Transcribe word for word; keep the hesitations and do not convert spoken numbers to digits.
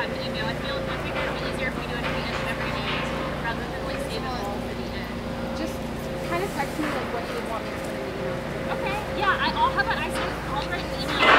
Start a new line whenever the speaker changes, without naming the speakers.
yeah, an email. I feel I think it'll be easier if we do it at the end of every day rather than like save it all for the end.
Just kind of text me like what you would want me to put in the email.
Okay. Yeah. I, I'll have an I send. I'll write an email.